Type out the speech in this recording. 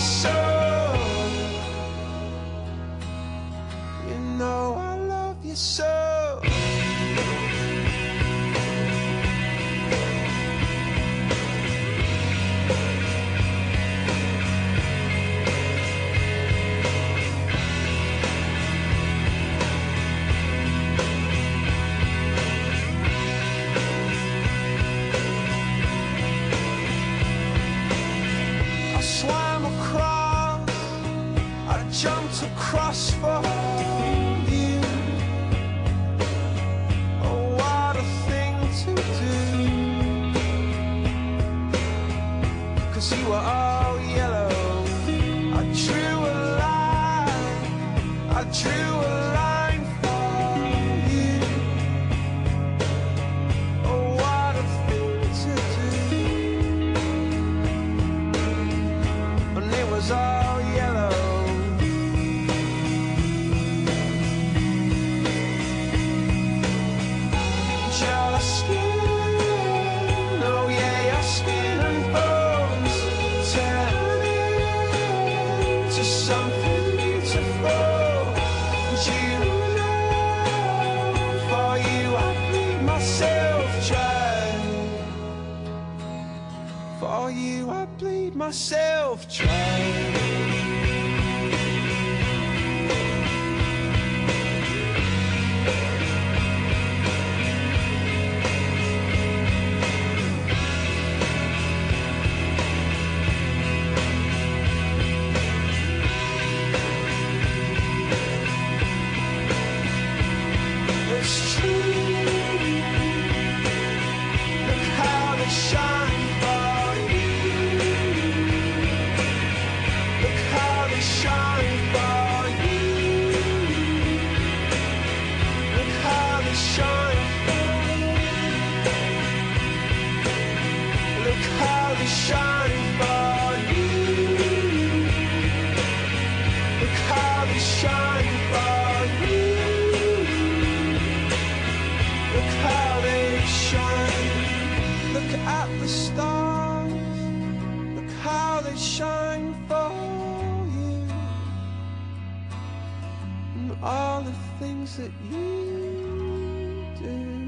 so. You know I love you so. Jumped across for you. Oh, what a thing to do. 'Cause you were all yellow. I drew a line, I drew a line for you. Oh, what a thing to do. And it was all yellow. Something beautiful, and you know, for you I bleed myself dry. For you I bleed myself dry. It's true. Look how they shine for you. Look how they shine for you. Look how they shine for you. Look how they shine for you. Look how they shine for you. Look how they shine. Look at the stars. Look how they shine for you. And all the things that you do.